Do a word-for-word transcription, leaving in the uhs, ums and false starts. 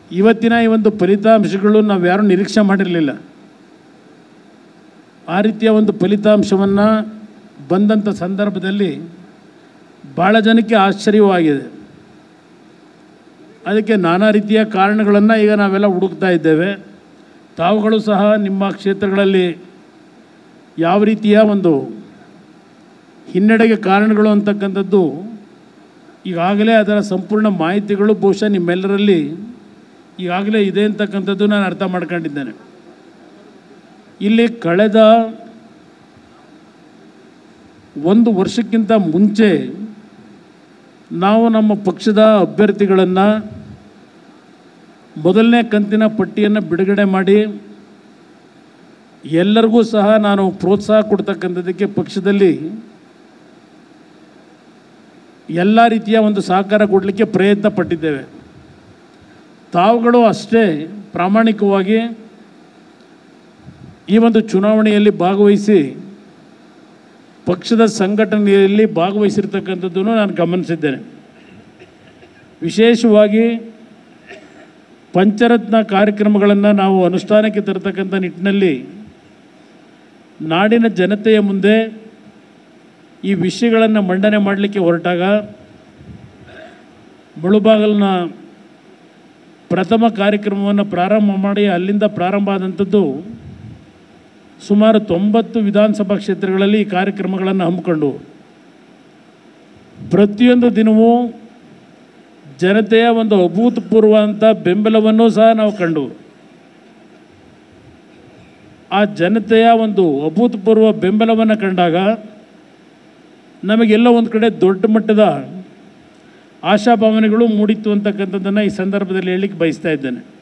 ಇವತ್ತಿನ ಈ ಒಂದು ಫಲಿತಾಂಶಗಳು ನಾವು ಯಾರೂ ನಿರೀಕ್ಷೆ ಮಾಡಿರಲಿಲ್ಲ. ಆ ರೀತಿಯ ಒಂದು ಫಲಿತಾಂಶವನ್ನು ಬಂದಂಥ ಸಂದರ್ಭದಲ್ಲಿ ಭಾಳ ಜನಕ್ಕೆ ಆಶ್ಚರ್ಯವಾಗಿದೆ. ಅದಕ್ಕೆ ನಾನಾ ರೀತಿಯ ಕಾರಣಗಳನ್ನು ಈಗ ನಾವೆಲ್ಲ ಹುಡುಕ್ತಾ ಇದ್ದೇವೆ. ತಾವುಗಳು ಸಹ ನಿಮ್ಮ ಕ್ಷೇತ್ರಗಳಲ್ಲಿ ಯಾವ ರೀತಿಯ ಒಂದು ಹಿನ್ನಡೆಗೆ ಕಾರಣಗಳು ಅಂತಕ್ಕಂಥದ್ದು ಈಗಾಗಲೇ ಅದರ ಸಂಪೂರ್ಣ ಮಾಹಿತಿಗಳು ಬಹುಶಃ ನಿಮ್ಮೆಲ್ಲರಲ್ಲಿ ಈಗಾಗಲೇ ಇದೆ ಅಂತಕ್ಕಂಥದ್ದು ನಾನು ಅರ್ಥ ಮಾಡ್ಕೊಂಡಿದ್ದೇನೆ. ಇಲ್ಲಿ ಕಳೆದ ಒಂದು ವರ್ಷಕ್ಕಿಂತ ಮುಂಚೆ ನಾವು ನಮ್ಮ ಪಕ್ಷದ ಅಭ್ಯರ್ಥಿಗಳನ್ನು ಮೊದಲನೇ ಕಂತಿನ ಪಟ್ಟಿಯನ್ನು ಬಿಡುಗಡೆ ಮಾಡಿ ಎಲ್ಲರಿಗೂ ಸಹ ನಾನು ಪ್ರೋತ್ಸಾಹ ಕೊಡ್ತಕ್ಕಂಥದ್ದಕ್ಕೆ ಪಕ್ಷದಲ್ಲಿ ಎಲ್ಲ ರೀತಿಯ ಒಂದು ಸಹಕಾರ ಕೊಡಲಿಕ್ಕೆ ಪ್ರಯತ್ನ ಪಟ್ಟಿದ್ದೇವೆ. ತಾವುಗಳು ಅಷ್ಟೇ ಪ್ರಾಮಾಣಿಕವಾಗಿ ಈ ಒಂದು ಚುನಾವಣೆಯಲ್ಲಿ ಭಾಗವಹಿಸಿ ಪಕ್ಷದ ಸಂಘಟನೆಯಲ್ಲಿ ಭಾಗವಹಿಸಿರ್ತಕ್ಕಂಥದ್ದನ್ನು ನಾನು ಗಮನಿಸಿದ್ದೇನೆ. ವಿಶೇಷವಾಗಿ ಪಂಚರತ್ನ ಕಾರ್ಯಕ್ರಮಗಳನ್ನು ನಾವು ಅನುಷ್ಠಾನಕ್ಕೆ ತರತಕ್ಕಂಥ ನಿಟ್ಟಿನಲ್ಲಿ ನಾಡಿನ ಜನತೆಯ ಮುಂದೆ ಈ ವಿಷಯಗಳನ್ನು ಮಂಡನೆ ಮಾಡಲಿಕ್ಕೆ ಹೊರಟಾಗ ಮುಳುಬಾಗಿಲಿನ ಪ್ರಥಮ ಕಾರ್ಯಕ್ರಮವನ್ನು ಪ್ರಾರಂಭ ಮಾಡಿ ಅಲ್ಲಿಂದ ಪ್ರಾರಂಭ ಆದಂಥದ್ದು ಸುಮಾರು ತೊಂಬತ್ತು ವಿಧಾನಸಭಾ ಕ್ಷೇತ್ರಗಳಲ್ಲಿ ಈ ಕಾರ್ಯಕ್ರಮಗಳನ್ನು ಹಮ್ಮಿಕೊಂಡು ಪ್ರತಿಯೊಂದು ದಿನವೂ ಜನತೆಯ ಒಂದು ಅಭೂತಪೂರ್ವ ಅಂತ ಬೆಂಬಲವನ್ನು ಸಹ ನಾವು ಕಂಡು ಆ ಜನತೆಯ ಒಂದು ಅಭೂತಪೂರ್ವ ಬೆಂಬಲವನ್ನು ಕಂಡಾಗ ನಮಗೆಲ್ಲ ಒಂದು ಕಡೆ ದೊಡ್ಡ ಮಟ್ಟದ ಆಶಾಭಾವನೆಗಳು ಮೂಡಿತ್ತು ಅಂತಕ್ಕಂಥದ್ದನ್ನು ಈ ಸಂದರ್ಭದಲ್ಲಿ ಹೇಳಲಿಕ್ಕೆ ಬಯಸ್ತಾ ಇದ್ದೇನೆ.